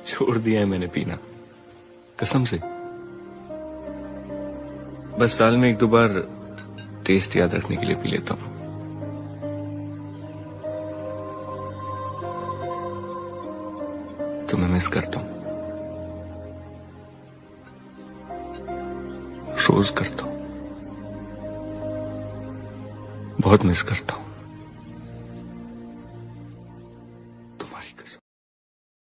छोड़ दिया है मैंने पीना, कसम से। बस साल में एक दो बार टेस्ट याद रखने के लिए पी लेता हूं। तुम्हें मिस करता हूं, रोज करता हूं, बहुत मिस करता हूं।